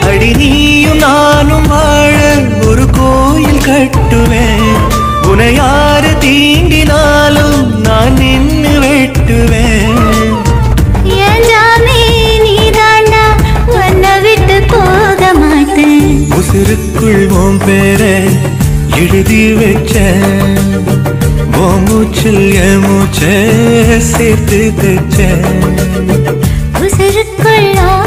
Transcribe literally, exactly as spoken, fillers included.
அடி நீயும் நானும் வாழ ஒரு கோயில் கட்டுவேன். உன்னை யாரு தீண்டினாலும் நான் நின்னு வெட்டுவேன். உசிருக்குள் உன் பேரை எழுதி வச்சேன். உன் மூச்சில் என் மூச்சை சேர்த்து தைச்சேன். உசிருக்குள்